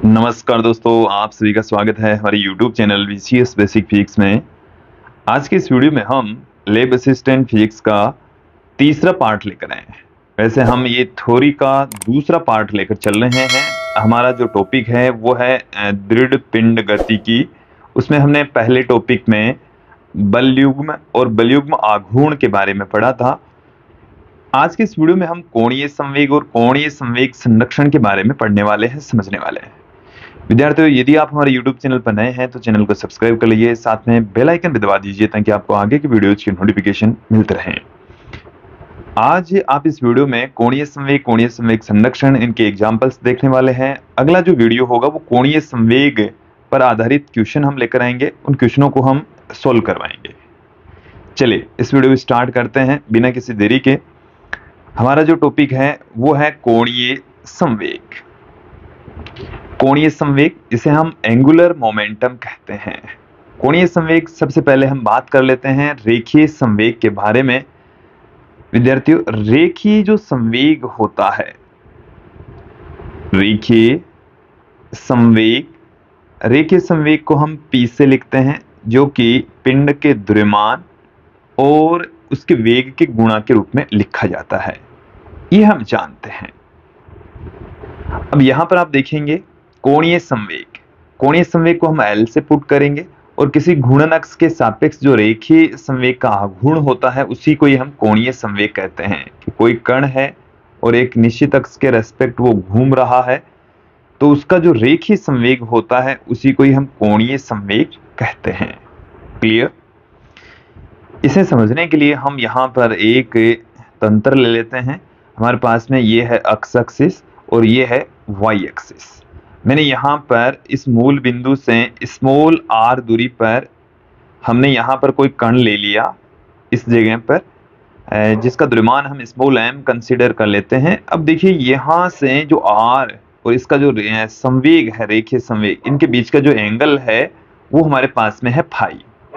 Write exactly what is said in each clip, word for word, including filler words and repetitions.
नमस्कार दोस्तों, आप सभी का स्वागत है हमारे YouTube channel VCS basic physics में। आज के इस वीडियो में हम लैब असिस्टेंट फिजिक्स का तीसरा पार्ट लेकर आए हैं। वैसे हम ये थ्योरी का दूसरा पार्ट लेकर चल रहे हैं। हमारा जो टॉपिक है वो है दृढ़ पिंड गति की। उसमें हमने पहले टॉपिक में बलयुग्म और बलयुग्म आघूर्ण के बारे में पढ़ा था। आज के इस वीडियो में हम कोणीय संवेग और कोणीय संवेग संरक्षण के बारे में पढ़ने वाले हैं, समझने वाले हैं। विद्यार्थियों, यदि आप हमारे YouTube चैनल पर नए हैं तो चैनल को सब्सक्राइब कर लीजिए, साथ में बेल आइकन भी दबा दीजिए ताकि आपको आगे की वीडियोज की नोटिफिकेशन मिलते रहें। आज आप इस वीडियो में कोणीय संवेग, कोणीय संवेग संरक्षण, इनके एग्जांपल्स देखने वाले हैं। अगला जो वीडियो होगा वो कोणीय संवेग पर आधारित क्वेश्चन हम लेकर आएंगे, उन क्वेश्चनों को हम सोल्व करवाएंगे। चलिए इस वीडियो को स्टार्ट करते हैं बिना किसी देरी के। हमारा जो टॉपिक है वो है कोणीय संवेग। कोणीय संवेग, इसे हम एंगुलर मोमेंटम कहते हैं। कोणीय संवेग, सबसे पहले हम बात कर लेते हैं रेखीय संवेग के बारे में। विद्यार्थियों, रेखीय जो संवेग होता है, रेखीय संवेग, रेखीय संवेग को हम P से लिखते हैं, जो कि पिंड के द्रव्यमान और उसके वेग के गुणा के रूप में लिखा जाता है, ये हम जानते हैं। अब यहां पर आप देखेंगे कोणीय संवेग, कोणीय संवेग को हम L से पुट करेंगे और किसी घूर्णन अक्ष के सापेक्ष जो रेखीय संवेग का आघूर्ण होता है उसी को ही हम कोणीय संवेग कहते हैं। कि कोई कण है और एक निश्चित अक्ष के रेस्पेक्ट वो घूम रहा है तो उसका जो रेखीय संवेग होता है उसी को ही हम कोणीय संवेग कहते हैं। क्लियर? इसे समझने के लिए हम यहाँ पर एक तंत्र ले लेते हैं। हमारे पास में ये है एक्स एक्सिस और ये है वाई एक्सिस। मैंने यहाँ पर इस मूल बिंदु से स्मॉल आर दूरी पर हमने यहाँ पर कोई कण ले लिया इस जगह पर, जिसका द्रव्यमान हम स्मॉल एम कंसीडर कर लेते हैं। अब देखिए यहाँ से जो आर और इसका जो संवेग है, रेखीय संवेग, इनके बीच का जो एंगल है वो हमारे पास में है फाई।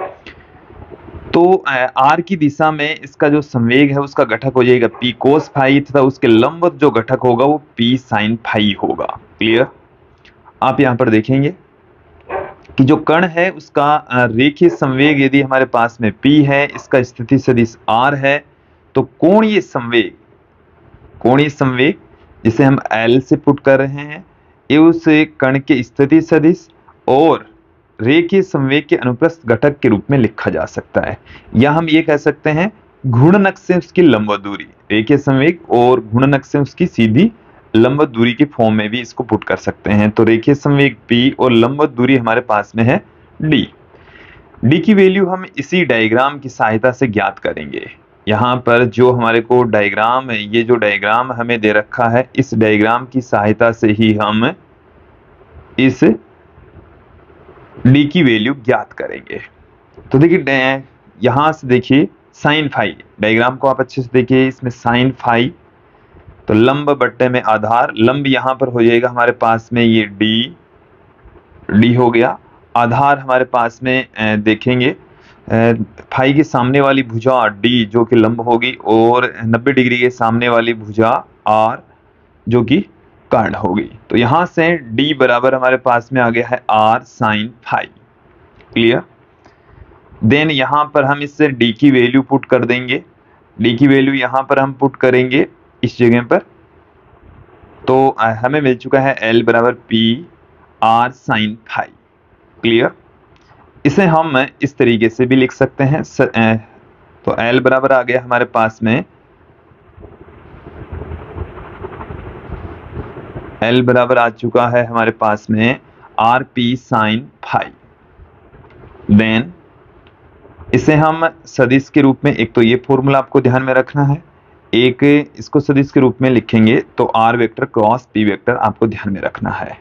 तो आर की दिशा में इसका जो संवेग है उसका घटक हो जाएगा पी कोस फाई, तथा उसके लंबवत जो घटक होगा वो पी साइन फाई होगा। क्लियर? आप यहाँ पर देखेंगे कि जो कण है उसका रेखीय संवेग यदि हमारे पास में P है, इसका स्थिति सदिश R है, तो कोणीय संवेग, कोणीय संवेग जिसे हम L से पुट कर रहे हैं, ये उस कण के स्थिति सदिश और रेखीय संवेग के अनुप्रस्थ घटक के रूप में लिखा जा सकता है। या हम ये कह सकते हैं घूर्णन अक्ष से उसकी लंबवत दूरी, रेखीय संवेग और घूर्णन अक्ष से उसकी सीधी लंबवत दूरी के फॉर्म में भी इसको पुट कर सकते हैं। तो रेखीय संवेग P और लंबवत दूरी हमारे पास में है D। D की वैल्यू हम इसी डायग्राम की सहायता से ज्ञात करेंगे। यहाँ पर जो हमारे को डायग्राम है, ये जो डायग्राम हमें दे रखा है, इस डायग्राम की सहायता से ही हम इस D की वैल्यू ज्ञात करेंगे। तो देखिए यहां से देखिए साइन फाई, डायग्राम को आप अच्छे से देखिए, इसमें साइन फाई, तो लंब बट्टे में आधार, लंब यहां पर हो जाएगा हमारे पास में ये D, D हो गया। आधार हमारे पास में देखेंगे फाई के सामने वाली भुजा D जो कि लंब होगी, और नब्बे डिग्री के सामने वाली भुजा R जो कि कर्ण होगी। तो यहां से D बराबर हमारे पास में आ गया है R sine phi. Clear? Then यहां पर हम इससे D की वैल्यू पुट कर देंगे। D की वैल्यू यहां पर हम पुट करेंगे इस जगह पर, तो हमें मिल चुका है L बराबर P R sine phi. Clear? इसे हम इस तरीके से भी लिख सकते हैं। तो L बराबर आ गया हमारे पास में, L बराबर आ चुका है हमारे पास में R P sine phi. Then इसे हम सदिश के रूप में, एक तो ये फॉर्मूला आपको ध्यान में रखना है, एक इसको सदिश के रूप में लिखेंगे तो R vector cross P vector आपको ध्यान में रखना है।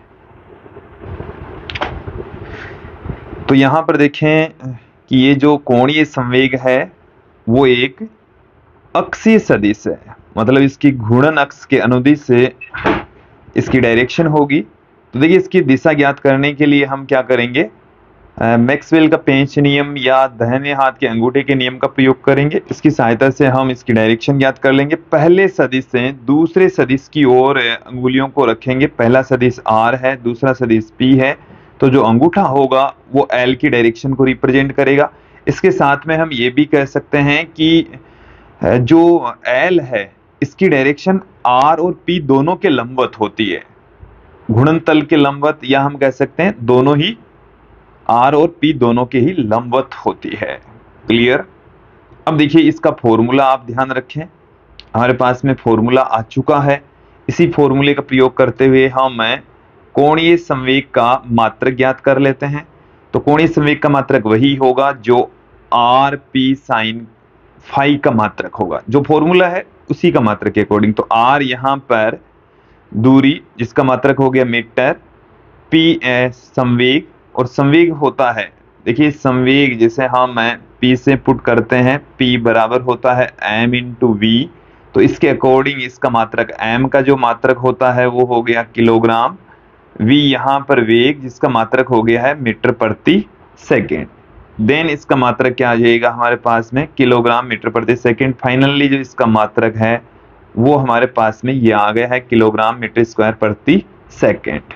तो यहां पर देखें कि ये जो कोणीय संवेग है वो एक अक्षीय सदिश है, मतलब इसकी घूर्णन अक्ष के अनुदिश से इसकी डायरेक्शन होगी। तो देखिए इसकी दिशा ज्ञात करने के लिए हम क्या करेंगे, मैक्सवेल का पेंच नियम या दाहिने हाथ के अंगूठे के नियम का प्रयोग करेंगे। इसकी सहायता से हम इसकी डायरेक्शन ज्ञात कर लेंगे। पहले सदिश से दूसरे सदिश की ओर अंगुलियों को रखेंगे। पहला सदिश आर है, दूसरा सदिश पी है, तो जो अंगूठा होगा वो एल की डायरेक्शन को रिप्रेजेंट करेगा। इसके साथ में हम ये भी कह सकते हैं कि जो एल है इसकी डायरेक्शन आर और पी दोनों के लंबवत होती है, घूर्णन के लंबवत, या हम कह सकते हैं दोनों ही आर और पी दोनों के ही लंबवत होती है। क्लियर। अब देखिए इसका फॉर्मूला आप ध्यान रखें, हमारे पास में फॉर्मूला आ चुका है। इसी फॉर्मूले का प्रयोग करते हुए हम कोणीय संवेग का मात्रक ज्ञात कर लेते हैं। तो कोणीय संवेग का मात्रक वही होगा जो आर पी साइन फाई का मात्रक होगा, जो फॉर्मूला है उसी का मात्रक के अकॉर्डिंग। तो आर यहाँ पर दूरी जिसका मात्रक हो गया मीटर, पी संवेग, और संवेग होता है, देखिए संवेग जैसे हम पी से पुट करते हैं, पी बराबर होता है एम इंटू वी, तो इसके अकॉर्डिंग इसका मात्रक एम का जो मात्रक होता है वो हो गया किलोग्राम, वी यहाँ पर वेग जिसका मात्रक हो गया है मीटर प्रति सेकेंड। देन इसका मात्रक क्या आ जाएगा हमारे पास में किलोग्राम मीटर प्रति सेकेंड। फाइनली जो इसका मात्रक है वो हमारे पास में ये आ गया है किलोग्राम मीटर स्क्वायर प्रति सेकेंड।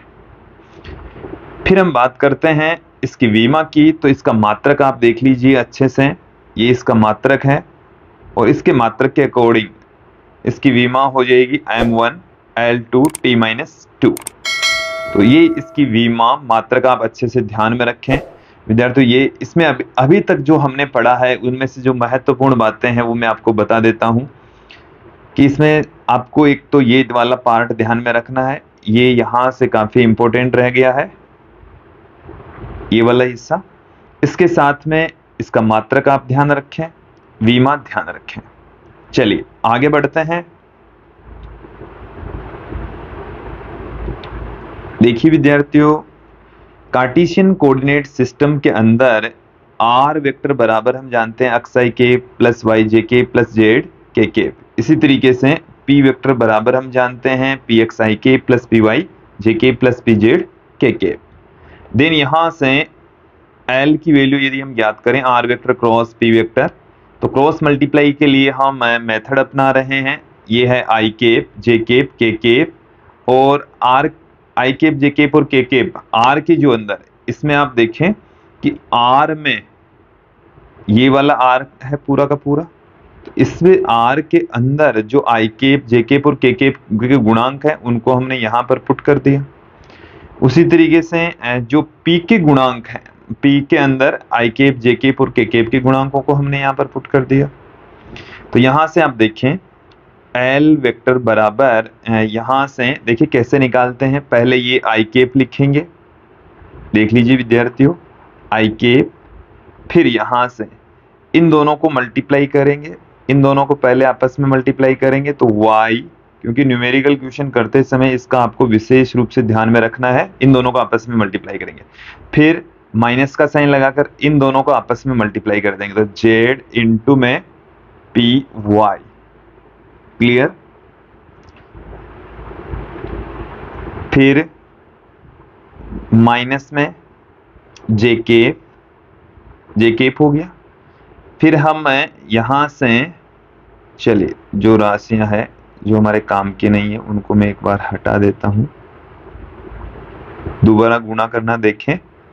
फिर हम बात करते हैं इसकी विमा की। तो इसका मात्रक आप देख लीजिए अच्छे से, ये इसका मात्रक है और इसके मात्रक के अकॉर्डिंग इसकी विमा हो जाएगी M one L two T minus two. तो ये इसकी विमा मात्रक आप अच्छे से ध्यान में रखें विद्यार्थियों। ये इसमें अभी, अभी तक जो हमने पढ़ा है उनमें से जो महत्वपूर्ण बातें हैं वो मैं आपको बता देता हूं कि इसमें आपको एक तो ये वाला पार्ट ध्यान में रखना है, ये यहां से काफी इंपॉर्टेंट रह गया है ये वाला हिस्सा। इसके साथ में इसका मात्रक आप ध्यान रखें, विमा ध्यान रखें। चलिए आगे बढ़ते हैं। देखिए विद्यार्थियों, कार्टेशियन कोऑर्डिनेट सिस्टम के अंदर आर वेक्टर बराबर हम जानते हैं अक्साई के प्लस वाई जे के प्लस जेड के के। इसी तरीके से पी वेक्टर बराबर हम जानते हैं पी एक्स आई के प्लस पी वाई जे के प्लस पी जेड के के। देन यहां से एल की वैल्यू यदि हम ज्ञात करें R vector cross P vector, तो क्रॉस मल्टीप्लाई के लिए हम मेथड अपना रहे हैं। ये है I cap J cap K cap, और R I cap J cap और के केप आर के जो अंदर, इसमें आप देखें कि आर में ये वाला आर है पूरा का पूरा, तो इसमें आर के अंदर जो आई केप जे केप और के केप के गुणांक है उनको हमने यहां पर पुट कर दिया। उसी तरीके से जो पी के गुणांक हैं, पी के अंदर आई केप जे केप और के केप के गुणांकों को हमने यहां पर पुट कर दिया। तो यहां से आप देखें एल वेक्टर बराबर, यहां से देखिए कैसे निकालते हैं। पहले ये आई केप लिखेंगे, देख लीजिए विद्यार्थियों, आई केप, फिर यहां से इन दोनों को मल्टीप्लाई करेंगे, इन दोनों को पहले आपस में मल्टीप्लाई करेंगे तो y, क्योंकि न्यूमेरिकल क्वेश्चन करते समय इसका आपको विशेष रूप से ध्यान में रखना है, इन दोनों को आपस में मल्टीप्लाई करेंगे, फिर माइनस का साइन लगाकर इन दोनों को आपस में मल्टीप्लाई कर देंगे, तो z इंटू में पी वाई। क्लियर। फिर माइनस में जे केप, जे केप हो गया। फिर हम यहां से, चलिए जो राशियां हैं जो हमारे काम की नहीं है उनको मैं एक बार हटा देता हूं, दोबारा गुणा करना देखें,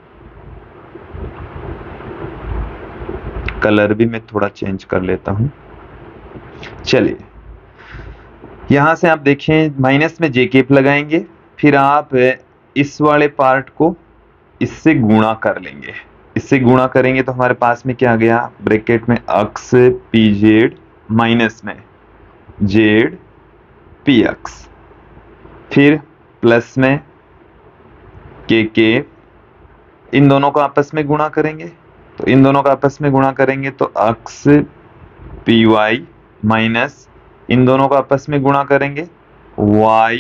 कलर भी मैं थोड़ा चेंज कर लेता हूं। चलिए यहां से आप देखें माइनस में जे केप लगाएंगे, फिर आप इस वाले पार्ट को इससे गुणा कर लेंगे, इससे गुणा करेंगे तो हमारे पास में क्या आ गया, ब्रैकेट में अक्स पी जेड माइनस में जेड पी एक्स, फिर प्लस में के के, इन दोनों को आपस में गुणा करेंगे, तो इन दोनों को आपस में गुणा करेंगे तो अक्स पी वाई माइनस इन दोनों को आपस में गुणा करेंगे y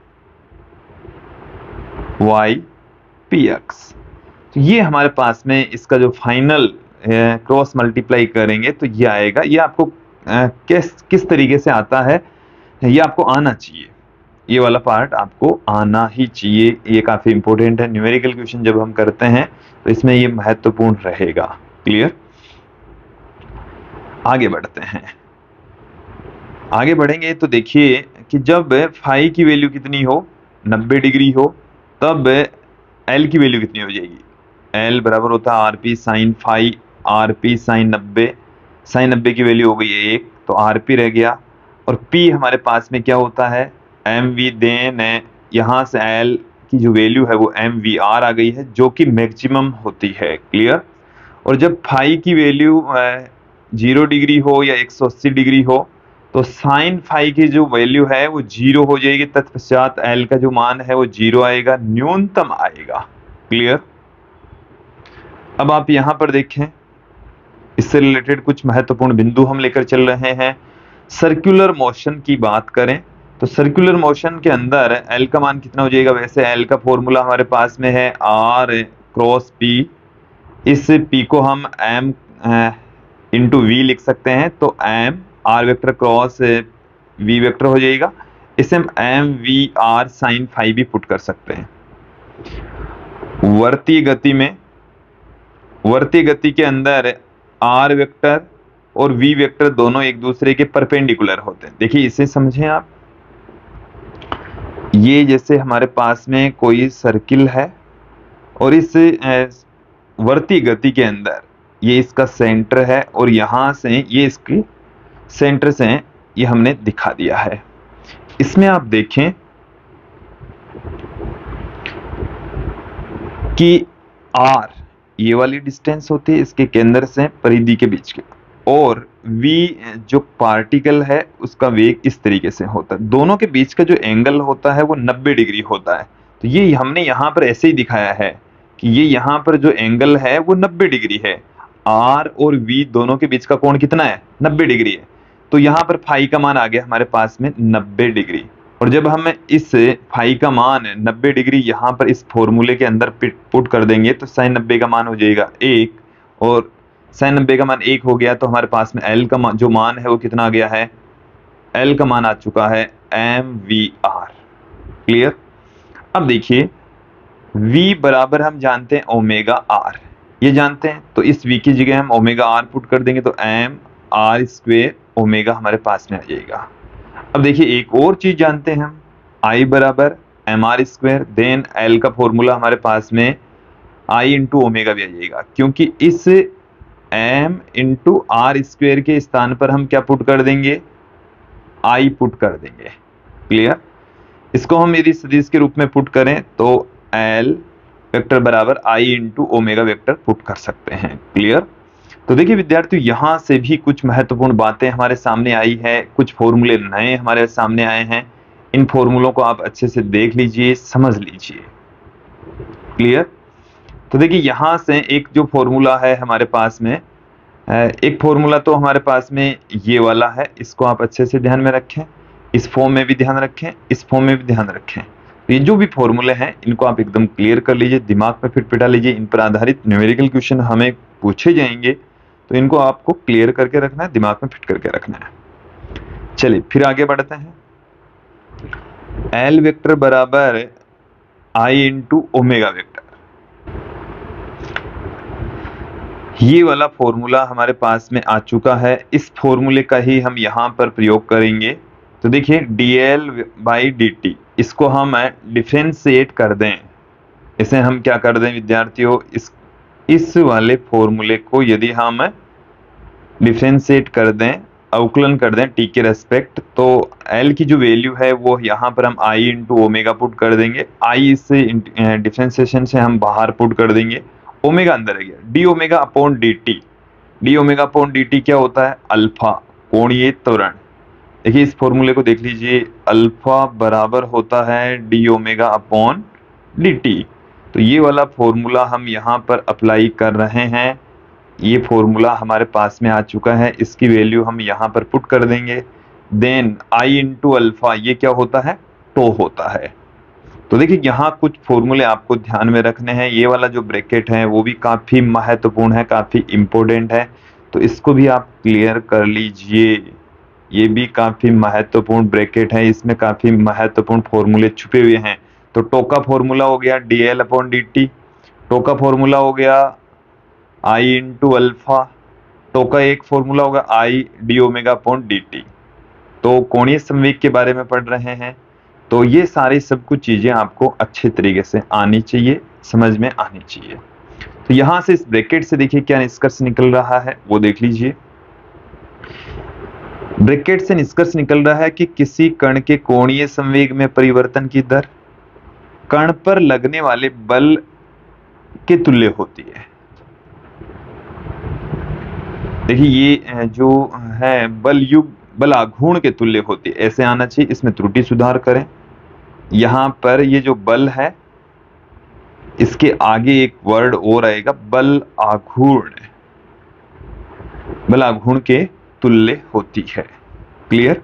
y पी एक्स। तो ये हमारे पास में इसका जो फाइनल क्रॉस मल्टीप्लाई करेंगे तो ये आएगा। ये आपको आ, किस किस तरीके से आता है ये आपको आना चाहिए, ये वाला पार्ट आपको आना ही चाहिए, ये काफी इंपॉर्टेंट है। न्यूमेरिकल क्वेश्चन जब हम करते हैं तो इसमें ये महत्वपूर्ण रहेगा। क्लियर? आगे बढ़ते हैं। आगे बढ़ेंगे तो देखिए कि जब फाई की वैल्यू कितनी हो, नब्बे डिग्री हो, तब एल की वैल्यू कितनी हो जाएगी। एल बराबर होता है R P sine phi, R P sine नब्बे, साइन नब्बे की वैल्यू हो गई एक, तो आर पी रह गया, और पी हमारे पास में क्या होता है, एम वी। देन यहाँ से एल की जो वैल्यू है वो एम वी आर आ गई है, जो कि मैक्सिमम होती है। क्लियर? और जब फाई की वैल्यू जीरो डिग्री हो या एक सौ अस्सी डिग्री हो, तो साइन फाई की जो वैल्यू है वो जीरो हो जाएगी, तत्पश्चात एल का जो मान है वो जीरो आएगा, न्यूनतम आएगा। क्लियर? अब आप यहां पर देखें, इससे रिलेटेड कुछ महत्वपूर्ण बिंदु हम लेकर चल रहे हैं। सर्कुलर मोशन की बात करें तो सर्कुलर मोशन के अंदर एल का मान कितना हो जाएगा। वैसे एल का फॉर्मूला हमारे पास में है आर क्रॉस पी, इस पी को हम एम इंटू वी लिख सकते हैं, तो M R vector cross V vector हो जाएगा। इसे हम M V R sine phi भी पुट कर सकते हैं। वर्तीय गति में, वर्तीय गति के अंदर आर वेक्टर और वी वेक्टर दोनों एक दूसरे के परपेंडिकुलर होते हैं। देखिए इसे समझें आप, ये जैसे हमारे पास में कोई सर्किल है और इस वर्तीय गति के अंदर ये इसका सेंटर है, और यहां से ये इसकी सेंटर से ये हमने दिखा दिया है। इसमें आप देखें कि आर ये वाली डिस्टेंस होती है इसके केंद्र से परिधि के बीच के, और वी जो पार्टिकल है उसका वेग इस तरीके से होता है। दोनों के बीच का जो एंगल होता है वो नब्बे डिग्री होता है। तो ये हमने यहाँ पर ऐसे ही दिखाया है कि ये यहाँ पर जो एंगल है वो नब्बे डिग्री है। आर और वी दोनों के बीच का कोण कितना है, नब्बे डिग्री है। तो यहाँ पर फाई का मान आ गया हमारे पास में नब्बे डिग्री, और जब हम इस फाई का मान नब्बे डिग्री यहाँ पर इस फॉर्मूले के अंदर पुट कर देंगे तो साइन नब्बे का मान हो जाएगा एक, और साइन नब्बे का मान एक हो गया तो हमारे पास में एल का मान, जो मान है वो कितना आ गया है, एल का मान आ चुका है एम वी आर। क्लियर? अब देखिए v बराबर हम जानते हैं ओमेगा आर, ये जानते हैं, तो इस v की जगह हम ओमेगा आर पुट कर देंगे तो एम आर स्क्वेयर ओमेगा हमारे पास में आ जाएगा। अब देखिए एक और चीज जानते हैं हम, I बराबर M R square, then L का फॉर्मूला हमारे पास में I इंटू ओमेगा भी आ जाएगा, क्योंकि इस m इंटू आर स्क्वेयर के स्थान पर हम क्या पुट कर देंगे, I पुट कर देंगे। क्लियर? इसको हम यदि सदिश के रूप में पुट करें तो L वेक्टर बराबर I into omega vector put कर सकते हैं। क्लियर? तो देखिए विद्यार्थियों, यहां से भी कुछ महत्वपूर्ण बातें हमारे सामने आई है, कुछ फॉर्मूले नए हमारे सामने आए हैं। इन फॉर्मूलों को आप अच्छे से देख लीजिए, समझ लीजिए। क्लियर? तो देखिए यहां से एक जो फॉर्मूला है हमारे पास में, एक फॉर्मूला तो हमारे पास में ये वाला है, इसको आप अच्छे से ध्यान में रखें, इस फॉर्म में भी ध्यान रखें, इस फॉर्म में भी ध्यान रखें। तो ये जो भी फॉर्मूले हैं इनको आप एकदम क्लियर कर लीजिए, दिमाग पे फिट पिटा लीजिए। इन पर आधारित न्यूमेरिकल क्वेश्चन हमें पूछे जाएंगे, तो इनको आपको क्लियर करके रखना है, दिमाग में फिट करके रखना है। चलिए फिर आगे बढ़ते हैं। एल वेक्टर बराबर आई इंटू ओमेगा वेक्टर, ये वाला फॉर्मूला हमारे पास में आ चुका है। इस फॉर्मूले का ही हम यहाँ पर प्रयोग करेंगे। तो देखिए d L by d t, इसको हम डिफरेंशिएट कर दें, इसे हम क्या कर दें विद्यार्थियों, इस इस वाले फॉर्मूले को यदि हम डिफरेंशिएट कर दें, अवकलन कर दें टी के रेस्पेक्ट, तो एल की जो वैल्यू है वो यहाँ पर हम आई इंटू ओमेगा पुट कर देंगे। आई से डिफरेंशिएशन से हम बाहर पुट कर देंगे, ओमेगा अंदर है गया, d omega upon d t. D omega upon d t क्या होता है, अल्फा, कोणीय त्वरण। देखिए इस फॉर्मूले को देख लीजिए, अल्फा बराबर होता है d omega upon d t. तो ये वाला फॉर्मूला हम यहाँ पर अप्लाई कर रहे हैं। ये फॉर्मूला हमारे पास में आ चुका है, इसकी वैल्यू हम यहाँ पर पुट कर देंगे। देन आई इंटू अल्फा, ये क्या होता है, टो होता है। तो देखिए यहाँ कुछ फॉर्मूले आपको ध्यान में रखने हैं। ये वाला जो ब्रैकेट है वो भी काफी महत्वपूर्ण है, काफी इंपॉर्टेंट है, तो इसको भी आप क्लियर कर लीजिए। ये भी काफी महत्वपूर्ण ब्रैकेट है, इसमें काफी महत्वपूर्ण फॉर्मूले छुपे हुए हैं। तो टो का फॉर्मूला हो गया d L upon d t, tau का फॉर्मूला हो गया आई इंटू अल्फा, टो का एक फॉर्मूला होगा I d omega upon d t. तो कोणीय संवेग के बारे में पढ़ रहे हैं, तो ये सारी सब कुछ चीजें आपको अच्छे तरीके से आनी चाहिए, समझ में आनी चाहिए। तो यहां से इस ब्रैकेट से देखिए क्या निष्कर्ष निकल रहा है, वो देख लीजिए। ब्रैकेट से निष्कर्ष निकल रहा है कि किसी कण के कोणीय संवेग में परिवर्तन की दर कण पर लगने वाले बल के तुल्य होती है। देखिए ये जो है बल युग बल आघूर्ण के तुल्य होती है, ऐसे आना चाहिए, इसमें त्रुटि सुधार करें। यहां पर ये जो बल है इसके आगे एक वर्ड और आएगा बल आघूर्ण, बल आघूर्ण के तुल्य होती है। क्लियर।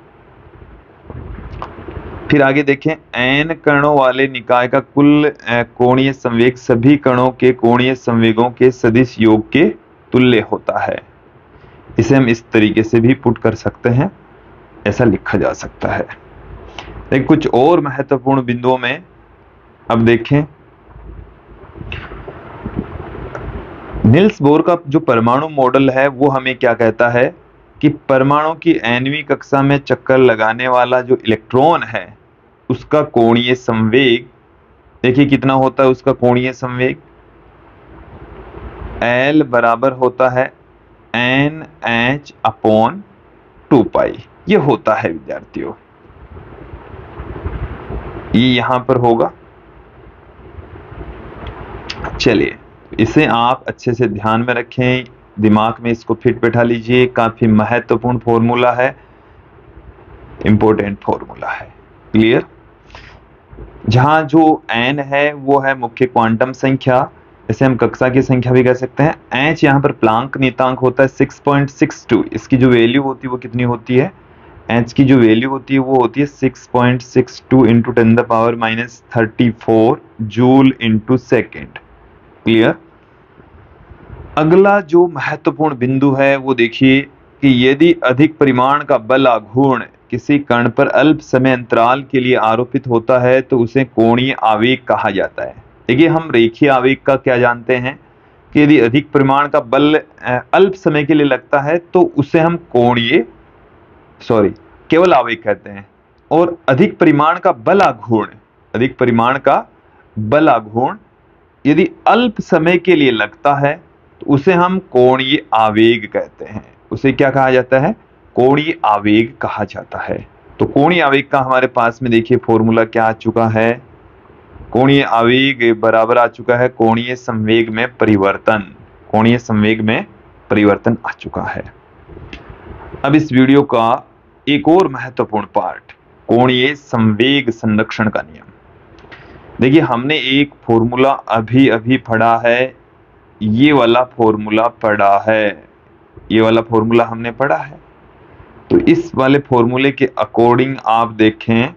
फिर आगे देखें, एन कणों वाले निकाय का कुल कोणीय संवेग सभी कणों के कोणीय संवेगों के सदिश योग के तुल्य होता है। इसे हम इस तरीके से भी पुट कर सकते हैं, ऐसा लिखा जा सकता है। लेकिन कुछ और महत्वपूर्ण बिंदुओं में अब देखें, निल्स बोर का जो परमाणु मॉडल है वो हमें क्या कहता है कि परमाणु की एनवीं कक्षा में चक्कर लगाने वाला जो इलेक्ट्रॉन है उसका कोणीय संवेग देखिए कितना होता है, उसका कोणीय संवेग L बराबर होता है n h upon two pi, ये होता है विद्यार्थियों, ये यहां पर होगा। चलिए इसे आप अच्छे से ध्यान में रखें, दिमाग में इसको फिट बैठा लीजिए, काफी महत्वपूर्ण फॉर्मूला है, इंपॉर्टेंट फॉर्मूला है। क्लियर। जहां जो n है वो है मुख्य क्वांटम संख्या, इसे हम कक्षा की संख्या भी कह सकते हैं। h यहाँ पर प्लांक नियतांक होता है सिक्स पॉइंट सिक्स टू, इसकी जो वैल्यू होती है वो कितनी होती है, h की जो वैल्यू होती है वो होती है six point six two into ten the power minus thirty four joule into second. Clear. अगला जो महत्वपूर्ण बिंदु है वो देखिए कि यदि अधिक परिमाण का बल आघूर्ण किसी कण पर अल्प समय अंतराल के लिए आरोपित होता है तो उसे कोणीय आवेग कहा जाता है। देखिए हम रेखीय आवेग का क्या जानते हैं कि यदि अधिक परिमाण का बल अल्प समय के लिए लगता है तो उसे हम कोणीय सॉरी केवल आवेग कहते हैं, और अधिक परिमाण का बल आघूर्ण अधिक परिमाण का बल आघूर्ण यदि अल्प समय के लिए लगता है तो उसे हम कोणीय आवेग कहते हैं। उसे क्या कहा जाता है, कोणीय आवेग कहा जाता है। तो कोणीय आवेग का हमारे पास में देखिए फॉर्मूला क्या आ चुका है, कोणीय आवेग बराबर आ चुका है कोणीय संवेग में परिवर्तन, कोणीय संवेग में परिवर्तन आ चुका है। अब इस वीडियो का एक और महत्वपूर्ण पार्ट, कोणीय संवेग संरक्षण का नियम। देखिए हमने एक फॉर्मूला अभी अभी पढ़ा है, ये वाला फॉर्मूला पढ़ा है, ये वाला फॉर्मूला हमने पढ़ा है। तो इस वाले फॉर्मूले के अकॉर्डिंग आप देखें,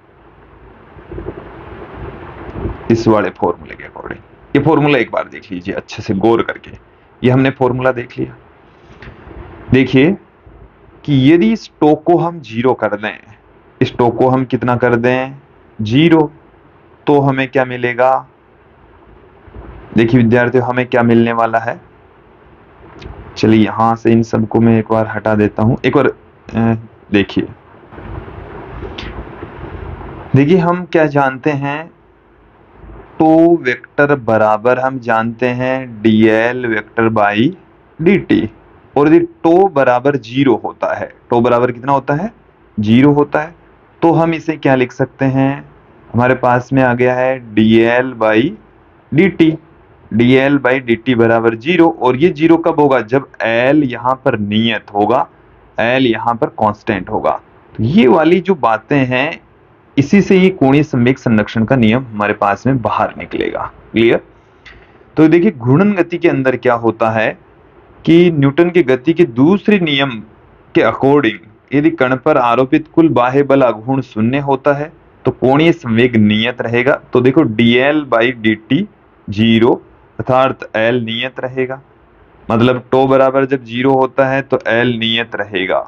इस वाले फॉर्मूले के अकॉर्डिंग ये फॉर्मूला एक बार देख लीजिए अच्छे से गौर करके। ये हमने फॉर्मूला देख लिया। देखिए कि यदि इस टो को हम जीरो कर दें, इस टो को हम कितना कर दें, जीरो, तो हमें क्या मिलेगा। देखिए विद्यार्थियों हमें क्या मिलने वाला है, चलिए यहां से इन सबको मैं एक बार हटा देता हूं। एक बार देखिए देखिए हम क्या जानते हैं, टो वेक्टर बराबर हम जानते हैं डीएल वेक्टर बाई डी, और यदि टो बराबर जीरो होता है, टो बराबर कितना होता है, जीरो होता है, तो हम इसे क्या लिख सकते हैं, हमारे पास में आ गया है dL by d t, dL by d t बराबर जीरो। और ये जीरो कब होगा, जब एल यहाँ पर नियत होगा, एल यहाँ पर कांस्टेंट होगा। तो ये वाली जो बातें हैं इसी से ही कोणीय संवेग संरक्षण का नियम हमारे पास में बाहर निकलेगा। क्लियर। तो देखिए घूर्णन गति के अंदर क्या होता है कि न्यूटन की गति के दूसरे नियम के अकॉर्डिंग यदि कण पर आरोपित कुल बाह्य बल आघूर्ण शून्य होता है तो कोणीय संवेग नियत रहेगा। तो देखो dL by d t zero अर्थात एल नियत रहेगा, मतलब टो बराबर जब जीरो होता है तो एल नियत रहेगा।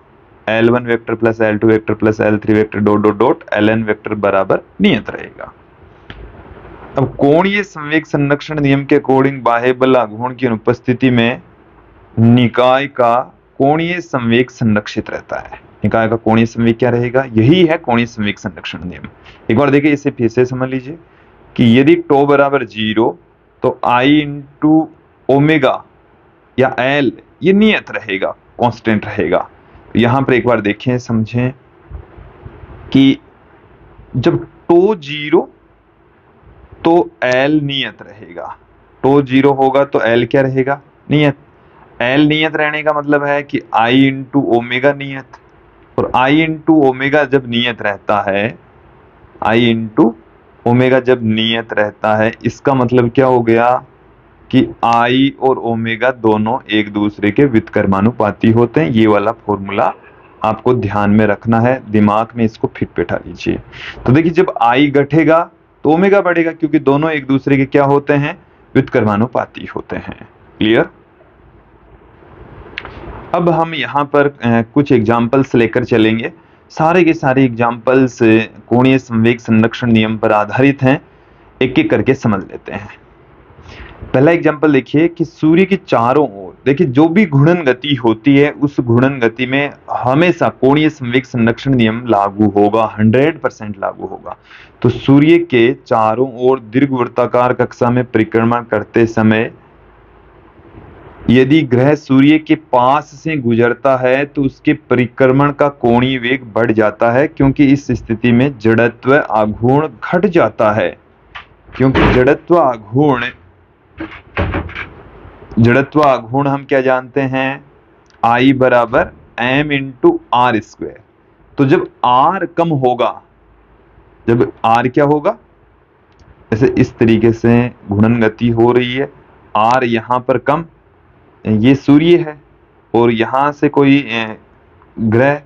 L one vector plus L two vector plus L three vector dot dot dot L n vector बराबर नियत रहेगा। अब कोणीय संवेग संरक्षण नियम के अकॉर्डिंग बाह्य बल आघूर्ण की अनुपस्थिति में निकाय का कोणीय संवेग संरक्षित रहता है। निकाय का कोणीय संवेग क्या रहेगा? यही है कोणीय संवेग संरक्षण नियम। एक बार देखिए, इसे फिर से समझ लीजिए कि यदि टो बराबर जीरो तो आई इंटू ओमेगा या एल ये नियत रहेगा, कांस्टेंट रहेगा। तो यहां पर एक बार देखें, समझें कि जब टो जीरो तो एल नियत रहेगा, टो जीरो होगा तो एल क्या रहेगा? नियत। एल नियत रहने का मतलब है कि आई इंटू ओमेगा नियत, और आई इंटू ओमेगा जब नियत रहता है, आई इंटू ओमेगा जब नियत रहता है, इसका मतलब क्या हो गया कि आई और ओमेगा दोनों एक दूसरे के व्युत्क्रमानुपाती होते हैं। ये वाला फॉर्मूला आपको ध्यान में रखना है, दिमाग में इसको फिट बैठा लीजिए। तो देखिए, जब आई घटेगा तो ओमेगा बढ़ेगा, क्योंकि दोनों एक दूसरे के क्या होते हैं? व्युत्क्रमानुपाती होते हैं। क्लियर? अब हम यहाँ पर कुछ एग्जाम्पल्स लेकर चलेंगे। सारे के सारे एग्जाम्पल्स कोणीय संवेग संरक्षण नियम पर आधारित हैं। एक एक करके समझ लेते हैं। पहला एग्जाम्पल देखिए कि सूर्य की चारों ओर, देखिए जो भी घूर्णन गति होती है उस घूर्णन गति में हमेशा कोणीय संवेग संरक्षण नियम लागू होगा, हंड्रेड परसेंट लागू होगा। तो सूर्य के चारों ओर दीर्घवृत्ताकार कक्षा में परिक्रमण करते समय यदि ग्रह सूर्य के पास से गुजरता है तो उसके परिक्रमण का कोणीय वेग बढ़ जाता है, क्योंकि इस स्थिति में जड़त्व आघूर्ण घट जाता है। क्योंकि जड़त्व आघूर्ण जड़त्व आघूर्ण हम क्या जानते हैं? I बराबर एम इंटू आर स्क्वायर। तो जब R कम होगा, जब R क्या होगा? जैसे इस तरीके से घूर्णन गति हो रही है, R यहां पर कम, ये सूर्य है और यहां से कोई ग्रह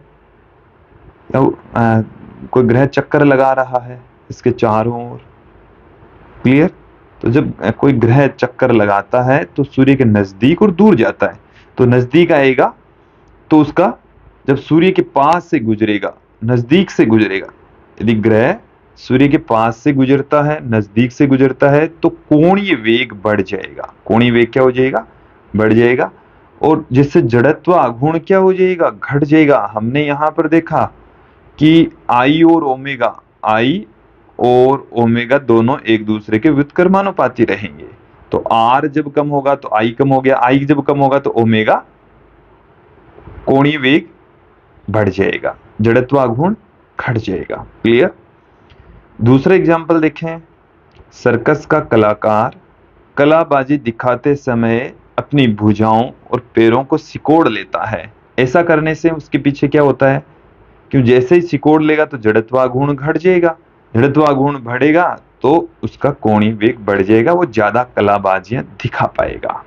कोई ग्रह चक्कर लगा रहा है इसके चारों ओर। क्लियर? तो जब कोई ग्रह चक्कर लगाता है तो सूर्य के नजदीक और दूर जाता है। तो नजदीक आएगा तो उसका, जब सूर्य के पास से गुजरेगा, नजदीक से गुजरेगा, यदि ग्रह सूर्य के पास से गुजरता है, नजदीक से गुजरता है, तो कोणीय वेग बढ़ जाएगा। कोणीय वेग क्या हो जाएगा? बढ़ जाएगा। और जिससे जड़त्व आघूर्ण क्या हो जाएगा? घट जाएगा। हमने यहां पर देखा कि आई और ओमेगा, आई और ओमेगा दोनों एक दूसरे के व्युत्क्रमानुपाती रहेंगे। तो आर जब कम होगा तो आई कम हो गया, आई जब कम होगा तो ओमेगा कोणीय वेग बढ़ जाएगा, जड़त्व आघूर्ण घट जाएगा। क्लियर? दूसरा एग्जाम्पल देखें। सर्कस का कलाकार कलाबाजी दिखाते समय अपनी भुजाओं और पैरों को सिकोड़ लेता है। ऐसा करने से उसके पीछे क्या होता है? क्यों जैसे ही सिकोड़ लेगा तो जड़त्व आघूर्ण घट जाएगा, जड़त्व आघूर्ण बढ़ेगा तो उसका कोणीय वेग बढ़ जाएगा, वो ज्यादा कलाबाजियां दिखा पाएगा।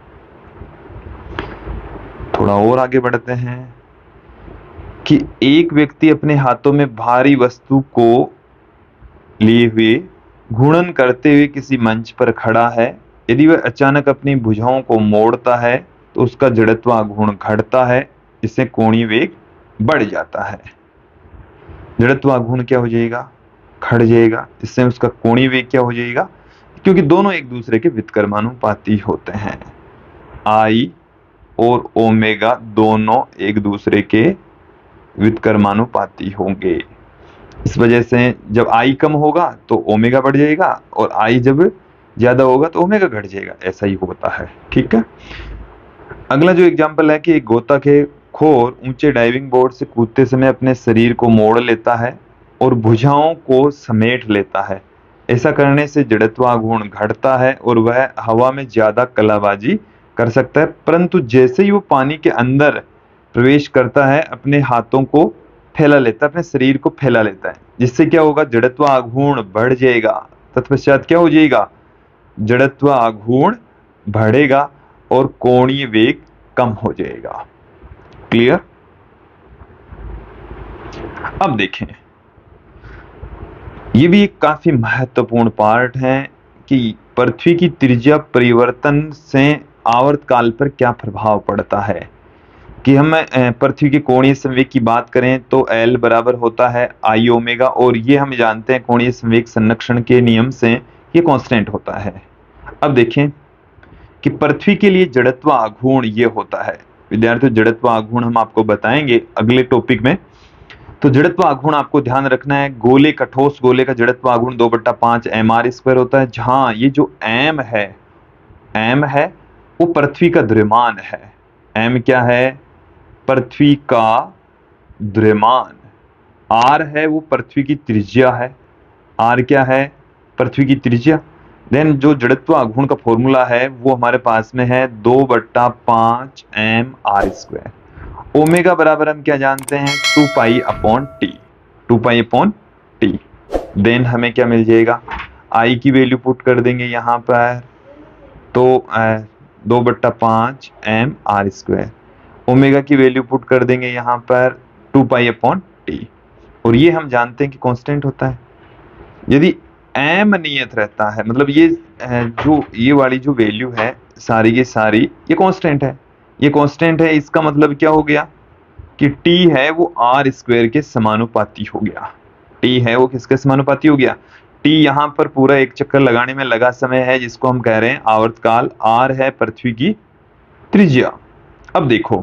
थोड़ा और आगे बढ़ते हैं कि एक व्यक्ति अपने हाथों में भारी वस्तु को लिए हुए घूर्णन करते हुए किसी मंच पर खड़ा है। यदि वह अचानक अपनी भुजाओं को मोड़ता है तो उसका जड़त्व आघूर्ण घटता है, इससे कोणीय वेग बढ़ जाता है। जड़त्व आघूर्ण क्या हो जाएगा? घट जाएगा। इससे उसका कोणीय वेग क्या हो जाएगा? क्योंकि दोनों एक दूसरे के व्युत्क्रमानुपाती होते हैं। आई और ओमेगा दोनों एक दूसरे के व्युत्क्रमानुपाती होंगे। इस वजह से जब आई कम होगा तो ओमेगा बढ़ जाएगा, और आई जब ज्यादा होगा तो ओमेगा घट जाएगा। ऐसा ही होता है। ठीक है? अगला जो एग्जाम्पल है कि एक गोताखोर ऊंचे डाइविंग बोर्ड से कूदते समय अपने शरीर को मोड़ लेता है और भुजाओं को समेट लेता है। ऐसा करने से जड़त्व आघूर्ण घटता है और वह हवा में ज्यादा कलाबाजी कर सकता है, परंतु जैसे ही वो पानी के अंदर प्रवेश करता है अपने हाथों को फैला लेता है, अपने शरीर को फैला लेता है, जिससे क्या होगा? जड़त्व आघूर्ण बढ़ जाएगा। तत्पश्चात क्या हो जाएगा? जड़त्व आघूर्ण बढ़ेगा और कोणीय वेग कम हो जाएगा। क्लियर? अब देखें, ये भी एक काफी महत्वपूर्ण पार्ट है कि पृथ्वी की त्रिज्या परिवर्तन से आवर्तकाल पर क्या प्रभाव पड़ता है। कि हम अ, पृथ्वी के कोणीय संवेग की बात करें तो L बराबर होता है आई ओमेगा, और ये हम जानते हैं कोणीय संवेग संरक्षण के नियम से ये कांस्टेंट होता है। अब देखें कि पृथ्वी के लिए जड़त्व आघूर्ण ये होता है। विद्यार्थियों, जड़त्व आघूर्ण हम आपको बताएंगे अगले टॉपिक में। तो जड़त्व आघूर्ण आपको ध्यान रखना है, गोले का ठोस गोले का जड़त्व आघूर्ण दो बट्टा पांच एम आर स्क्वायर होता है, जहां ये जो एम है एम है वो पृथ्वी का द्रव्यमान है। एम क्या है? पृथ्वी का द्रव्यमान। आर है वो पृथ्वी की त्रिज्या है। आर क्या है? पृथ्वी की त्रिज्या। देन जो जड़त्व आघूर्ण का फॉर्मूला है वो हमारे पास में है दो बट्टा पांच एम आर स्क्वायर। ओमेगा बराबर हम क्या जानते हैं? Two pi upon t. Two pi upon t. Then हमें क्या मिल जाएगा? आई की वैल्यू पुट कर देंगे यहाँ पर, तो दो बट्टा पांच एम आर स्क्वायर। ओमेगा की वैल्यू पुट कर देंगे यहाँ पर टू पाई अपॉन टी, और ये हम जानते हैं कि कांस्टेंट होता है। यदि एम नियत रहता है, मतलब ये जो ये वाली जो वैल्यू है सारी की सारी ये कांस्टेंट है, ये कांस्टेंट है, इसका मतलब क्या हो गया कि टी है वो आर स्क्वायर के समानुपाती हो गया। टी है वो किसके समानुपाती हो गया? टी यहाँ पर पूरा एक चक्कर लगाने में लगा समय है, जिसको हम कह रहे हैं आवर्तकाल। आर है पृथ्वी की त्रिज्या। अब देखो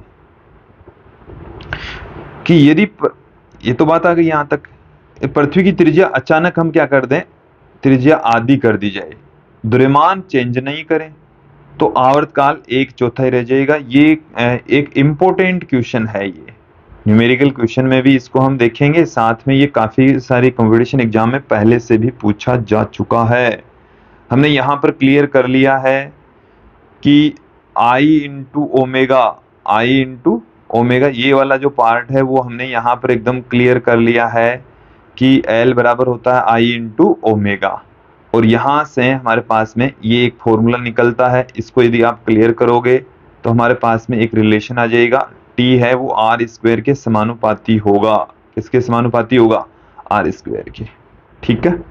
कि यदि प... ये तो बात आ गई यहां तक। पृथ्वी की त्रिज्या अचानक हम क्या कर दें, त्रिज्या आधी कर दी जाए, द्रव्यमान चेंज नहीं करें, तो आवर्तकाल एक चौथाई रह जाएगा। ये एक इंपॉर्टेंट क्वेश्चन है, ये न्यूमेरिकल क्वेश्चन में भी इसको हम देखेंगे, साथ में ये काफी सारी कंपटीशन एग्जाम में पहले से भी पूछा जा चुका है। हमने यहाँ पर क्लियर कर लिया है कि I into omega, I into omega ये वाला जो पार्ट है वो हमने यहाँ पर एकदम क्लियर कर लिया है कि L बराबर होता है आई इंटू ओमेगा, और यहाँ से हमारे पास में ये एक फॉर्मूला निकलता है। इसको यदि आप क्लियर करोगे तो हमारे पास में एक रिलेशन आ जाएगा, T है वो आर स्क्वायर के समानुपाती होगा। किसके समानुपाती होगा? आर स्क्वायर के। ठीक है,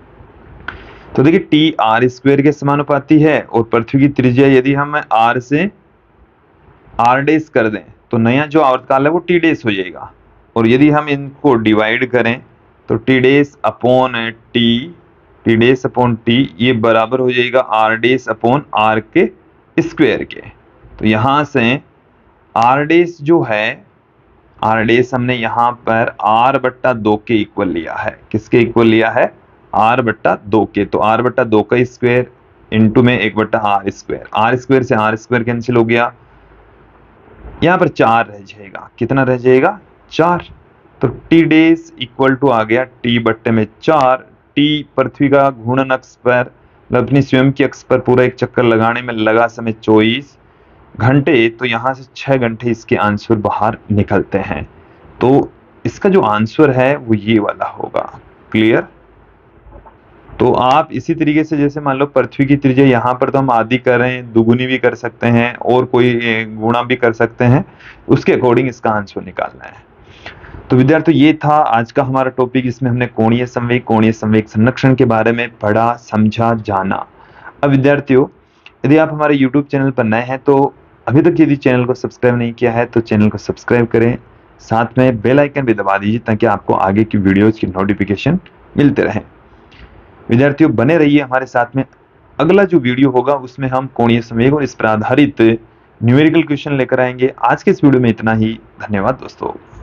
तो देखिए T आर स्क्वायर के समानुपाती है, और पृथ्वी की त्रिज्या यदि हम R से आर डेस कर दें तो नया जो आवर्तकाल है वो टी डेस हो जाएगा, और यदि हम इनको डिवाइड करें तो t dash upon t, t dash upon t ये बराबर हो जाएगा आर डेस अपॉन आर के स्क्वायर के। तो यहां से आर डेस जो है, आर डेस हमने यहाँ पर आर बट्टा दो के इक्वल लिया है। किसके इक्वल लिया है? आर बट्टा दो के। तो आर बट्टा दो का स्क्वायर इंटू में एक बट्टा आर स्क्वायर, आर स्क्वायर से आर स्क्वायर कैंसिल हो गया, यहाँ पर चार रह जाएगा। कितना रह जाएगा? चार। तो टी डेस इक्वल टू आ गया टी बट्टे में चार। टी पृथ्वी का घूर्णन अक्ष पर, मतलब अपनी स्वयं की अक्ष पर पूरा एक चक्कर लगाने में लगा समय चौबीस घंटे, तो यहाँ से छह घंटे इसके आंसर बाहर निकलते हैं। तो इसका जो आंसर है वो ये वाला होगा। क्लियर? तो आप इसी तरीके से, जैसे मान लो पृथ्वी की त्रिज्या यहाँ पर तो हम आधी कर रहे हैं, दुगुनी भी कर सकते हैं और कोई गुणा भी कर सकते हैं, उसके अकॉर्डिंग इसका आंसर निकालना है। तो विद्यार्थियों, ये था आज का हमारा टॉपिक। इसमें हमने कोणीय संवेग, कोणीय संवेग संरक्षण के बारे में पढ़ा, समझा, जाना। अब विद्यार्थियों, यदि आप हमारे यूट्यूब चैनल पर नए हैं तो अभी तक यदि चैनल को सब्सक्राइब नहीं किया है तो चैनल को सब्सक्राइब करें, साथ में बेल आइकन भी दबा दीजिए ताकि आपको आगे की वीडियोज की नोटिफिकेशन मिलते रहें। विद्यार्थियों, बने रहिए हमारे साथ में। अगला जो वीडियो होगा उसमें हम कोणीय संवेग और इस पर आधारित न्यूमेरिकल क्वेश्चन लेकर आएंगे। आज के इस वीडियो में इतना ही। धन्यवाद दोस्तों।